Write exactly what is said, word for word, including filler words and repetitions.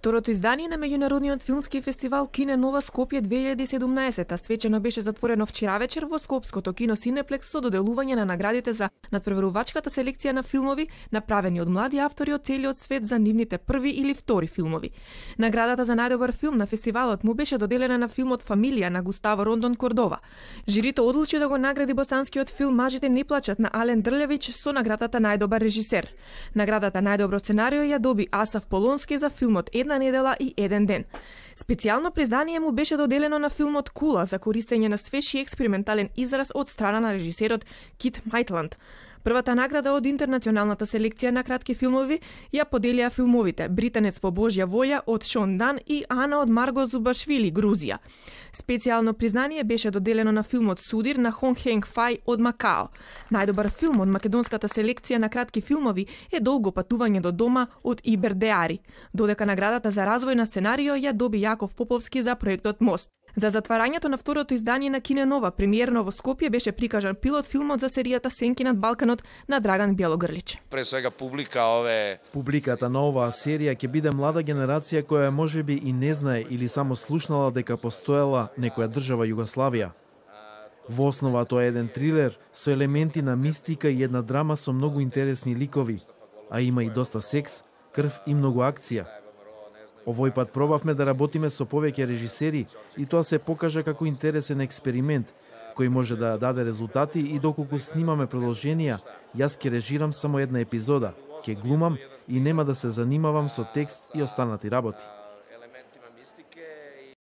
Второто издание на меѓународниот филмски фестивал Кине Нова Скопје две илјади и седумнаесета свечено беше затворено вчера вечер во Скопското кино Синеплекс со доделување на наградите за надпреварувачката селекција на филмови направени од млади автори од целиот свет за нивните први или втори филмови. Наградата за најдобар филм на фестивалот му беше доделена на филмот Фамилија на Густаво Рондон Кордова. Жирито одлучи да го награди босанскиот филм Мажите не плачат на Ален Дрљевич со наградата најдобар режисер. Наградата најдобро сценарио ја доби Асав Полонски за филмот Една недела и еден ден. Специјално признание му беше доделено на филмот Кула за користење на свеж и експериментален израз од страна на режисерот Кит Мајтланд. Првата награда од интернационалната селекција на кратки филмови ја поделија филмовите Британец по Божја волја од Шон Дан и Ана од Марго Зубашвили, Грузија. Специјално признание беше доделено на филмот Судир на Хонг Хенг Фај од Макао. Најдобар филм од македонската селекција на кратки филмови е Долго патување до дома од Ибер Деари, додека наградата за развој на сценарио ја доби Јаков Поповски за проектот Мост. За затварањето на второто издание на Кине Нова, премиерно во Скопје, беше прикажан пилот филмот за серијата Сенки над Балканот на Драган Бјелогрлич. Пре свега публика ове Публиката на оваа серија ќе биде млада генерација која можеби и не знае или само слушнала дека постоела некоја држава Југославија. Во основа тоа е еден трилер со елементи на мистика и една драма со многу интересни ликови, а има и доста секс, крв и многу акција. Овој пат пробавме да работиме со повеќе режисери и тоа се покажа како интересен експеримент, кој може да даде резултати и доколку снимаме продолженија, јас ќе режирам само една епизода, ќе глумам и нема да се занимавам со текст и останати работи.